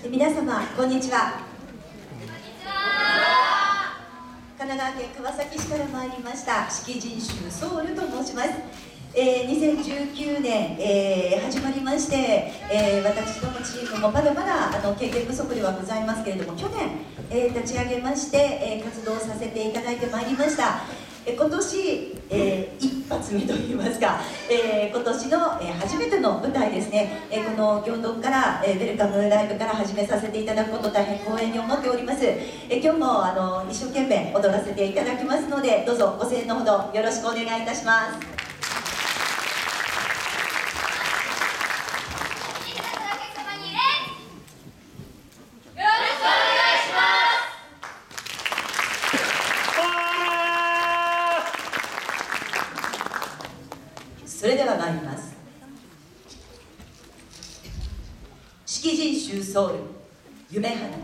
皆様こんにちは。神奈川県川崎市から参りました式人衆ソウルと申します。2019年、始まりまして、私どもチームもまだまだ経験不足ではございますけれども、去年、立ち上げまして、活動させていただいてまいりました。今年、一発目といいますか、今年の、初めての舞台ですね、この行動から、ウェルカムライブから始めさせていただくこと大変光栄に思っております。今日も一生懸命踊らせていただきますので、どうぞご声援のほどよろしくお願いいたします。それでは参ります。式人衆ソウル夢花火。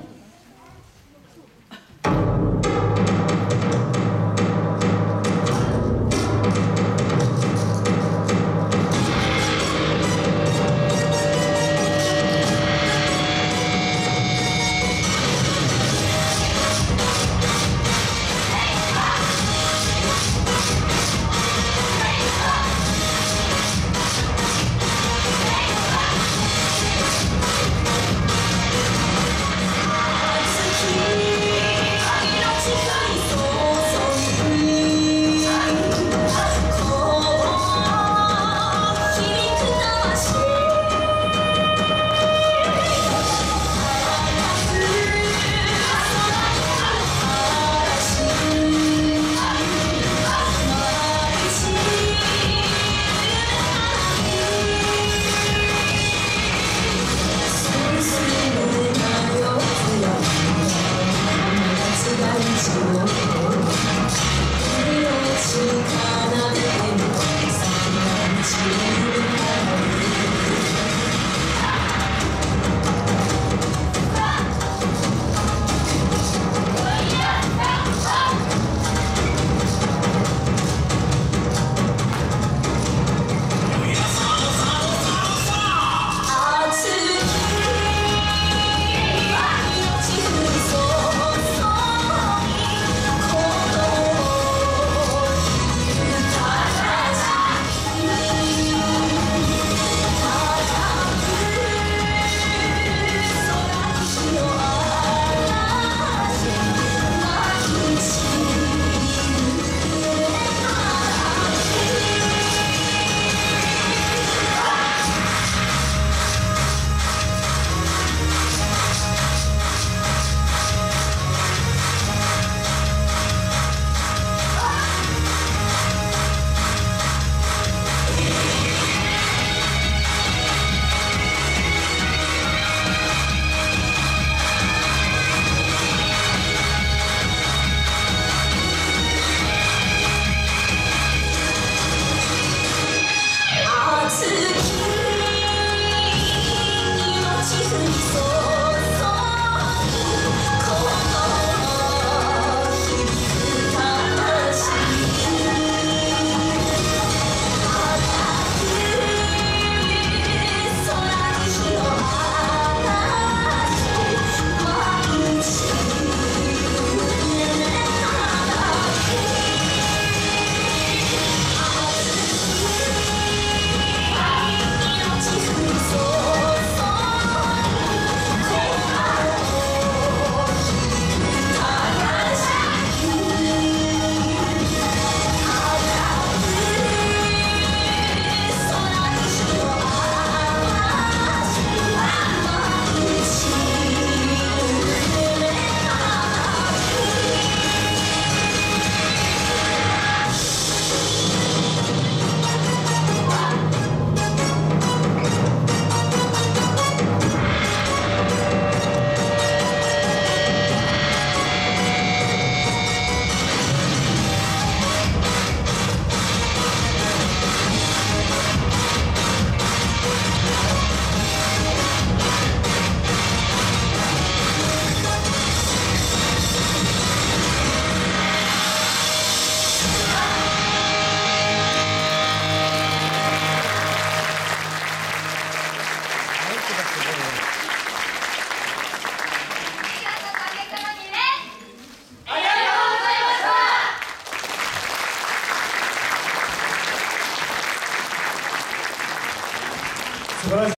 素晴らしい。